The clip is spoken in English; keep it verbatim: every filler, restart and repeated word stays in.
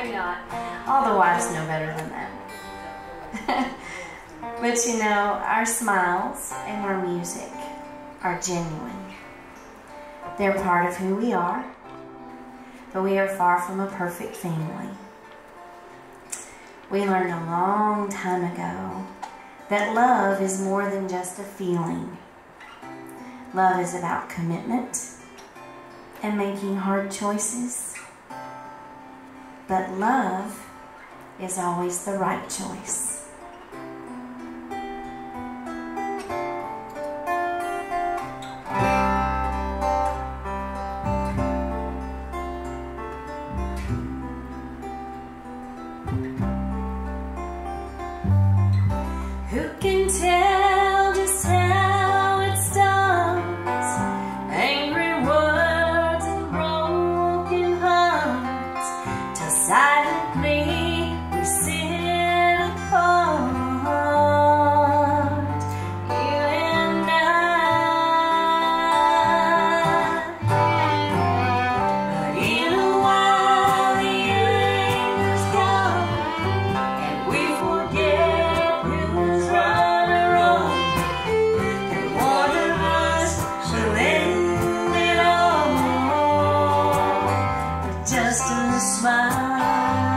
Maybe not. All the wives know better than that. But you know, our smiles and our music are genuine. They're part of who we are, but we are far from a perfect family. We learned a long time ago that love is more than just a feeling. Love is about commitment and making hard choices. But love is always the right choice. Who can tell just how it starts? Angry words and broken hearts, till silently we sit apart, you and I. But in a while the anger's gone, and we forget just a smile.